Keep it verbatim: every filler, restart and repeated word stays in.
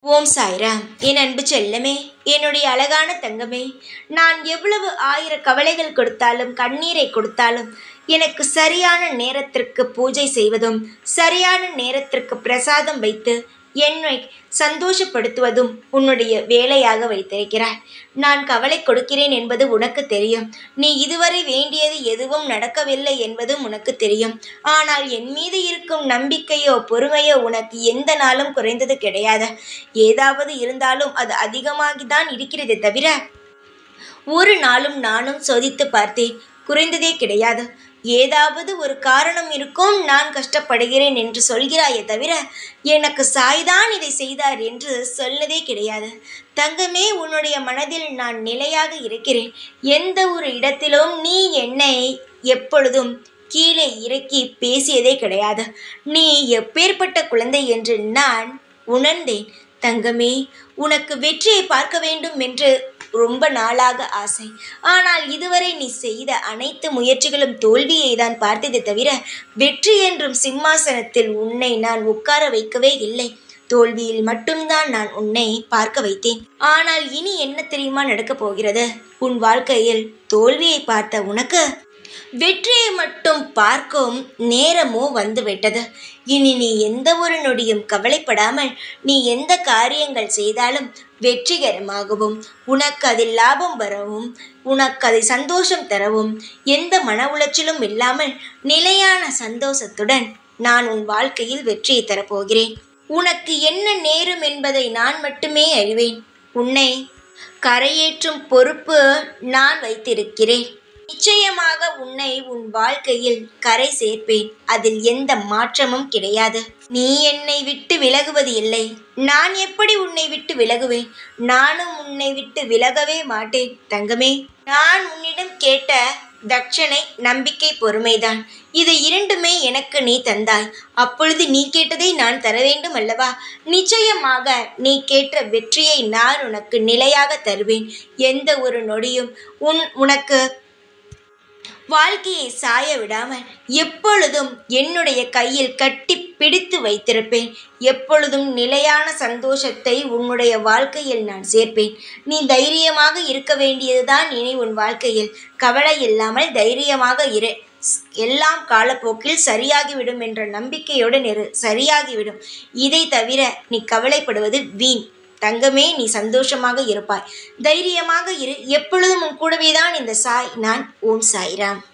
ஓம் சாய்ராம். என் அன்பு செல்லமே, என்னுடைய அழகான தங்கமே, நான் எவ்வளவு ஆயிர கவலைகள் கொடுத்தாலும் கண்ணீரை கொடுத்தாலும் எனக்கு சரியான நேரத்திற்கு பூஜை செய்வதும் சரியான நேரத்திற்கு பிரசாதம் வைத்து என்னை சந்தோஷப்படுத்துவதும் உன்னுடைய வேலையாக வைத்திருக்கிறாய். நான் கவலை கொடுக்கிறேன் என்பது உனக்கு தெரியும். நீ இதுவரை வேண்டியது எதுவும் நடக்கவில்லை என்பதும் உனக்கு தெரியும். ஆனால் என் மீது இருக்கும் நம்பிக்கையோ பொறுமையோ உனக்கு எந்த நாளும் குறைந்தது கிடையாது. ஏதாவது இருந்தாலும் அது அதிகமாகிதான் இருக்கிறதே தவிர ஒரு நாளும் நானும் சோதித்து பார்த்தேன், குறைந்ததே கிடையாது. ஏதாவது ஒரு காரணம் இருக்கும் நான் கஷ்டப்படுகிறேன் என்று சொல்கிறாயே தவிர எனக்கு சாய்தான் இதை செய்தார் என்று சொன்னதே கிடையாது. தங்கமே, உன்னுடைய மனதில் நான் நிலையாக இருக்கிறேன். எந்த ஒரு இடத்திலும் நீ என்னை எப்பொழுதும் கீழே இறக்கி பேசியதே கிடையாது. நீ எப்பேற்பட்ட குழந்தை என்று நான் உணர்ந்தேன். தங்கமே, உனக்கு வெற்றியை பார்க்க வேண்டும் என்று ரொம்ப நாளாக ஆசை. ஆனால் இதுவரை நீ செய்த அனைத்து முயற்சிகளும் தோல்வியை தான் பார்த்ததை தவிர வெற்றி என்றும் சிம்மாசனத்தில் உன்னை நான் உட்கார வைக்கவே இல்லை. தோல்வியில் மட்டும்தான் நான் உன்னை பார்க்க வைத்தேன். ஆனால் இனி என்ன தெரியுமா நடக்கப் போகிறது? உன் வாழ்க்கையில் தோல்வியை பார்த்த உனக்கு வெற்றியை மட்டும் பார்க்கும் நேரமோ வந்துவிட்டது. இனி நீ எந்த ஒரு நொடியும் கவலைப்படாமல் நீ எந்த காரியங்கள் செய்தாலும் வெற்றிகரமாகவும் உனக்கு அதில் லாபம் வரவும் உனக்கு அதை சந்தோஷம் தரவும் எந்த மன உளைச்சலும் இல்லாமல் நிலையான சந்தோஷத்துடன் நான் உன் வாழ்க்கையில் வெற்றியை தரப்போகிறேன். உனக்கு என்ன நேரும் என்பதை நான் மட்டுமே அறிவேன். உன்னை கரையேற்றும் பொறுப்பு நான் வைத்திருக்கிறேன். நிச்சயமாக உன்னை உன் வாழ்க்கையில் கரை சேர்ப்பேன். அதில் எந்த மாற்றமும் கிடையாது. நீ என்னை விட்டு விலகுவது இல்லை. நான் எப்படி உன்னை விட்டு விலகுவேன்? நானும் உன்னை விட்டு விலகவே மாட்டேன். தங்கமே, நான் உன்னிடம் கேட்ட தட்சணை நம்பிக்கை பொறுமைதான். இது இரண்டுமே எனக்கு நீ தந்தாய். அப்பொழுது நீ கேட்டதை நான் தர வேண்டும் அல்லவா? நிச்சயமாக நீ கேட்ட வெற்றியை நான் உனக்கு நிலையாக தருவேன். எந்த ஒரு நொடியும் உன் உனக்கு வாழ்க்கையை சாய விடாமல் எப்பொழுதும் என்னுடைய கையில் கட்டி பிடித்து வைத்திருப்பேன். எப்பொழுதும் நிலையான சந்தோஷத்தை உன்னுடைய வாழ்க்கையில் நான் சேர்ப்பேன். நீ தைரியமாக இருக்க வேண்டியதுதான் இனி உன் வாழ்க்கையில். கவலை இல்லாமல் தைரியமாக இரு. எல்லாம் காலப்போக்கில் சரியாகிவிடும் என்ற நம்பிக்கையுடன் இரு. சரியாகிவிடும். இதை தவிர நீ கவலைப்படுவது வீண். தங்கமே, நீ சந்தோஷமாக இருப்பாய். தைரியமாக இரு. எப்பொழுதும் உன் கூடவே தான் இந்த சாய். நான் ஓம் சாய்ராம்.